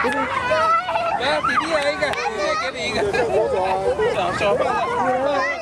来，弟弟来一个，弟弟给你一个，小小饭的。